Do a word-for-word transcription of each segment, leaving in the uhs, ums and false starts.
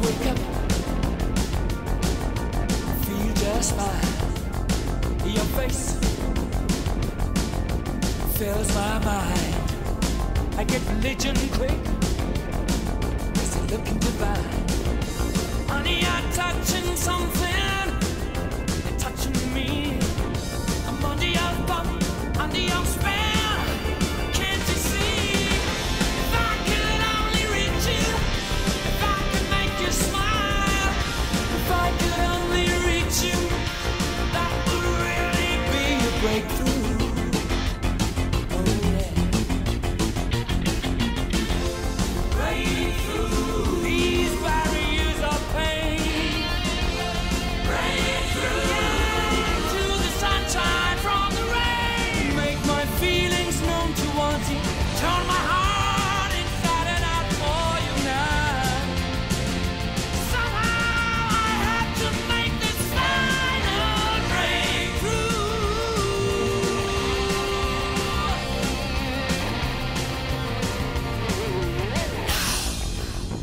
wake up, feel just fine. Your face fills my mind. I get religion quick, cause you're looking divine. Honey, I'm touching something, you're touching me. I'm under your thumb, under your spell. Can't you see? If I could only reach you, if I could make you smile, if I could only reach you, that would really be a breakthrough. Oh yeah. Breakthrough. These barriers of pain. Breakthrough. To the sunshine from the rain. Make my feelings known towards you. Turn my heart inside and out for you now. Somehow I had to make this final breakthrough.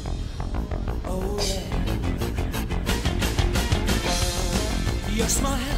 Oh yeah. Your smile